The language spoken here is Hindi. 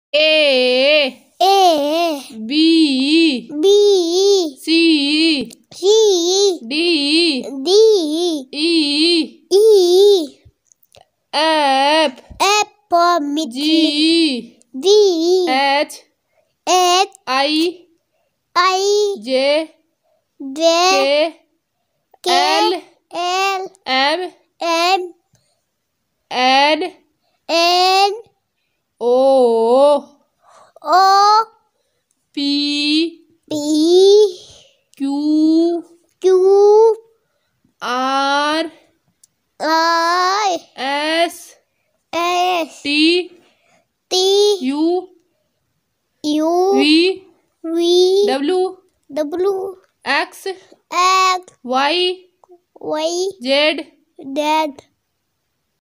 A B C D E F G H I J K L M N O P Q R S T U V W X Y Z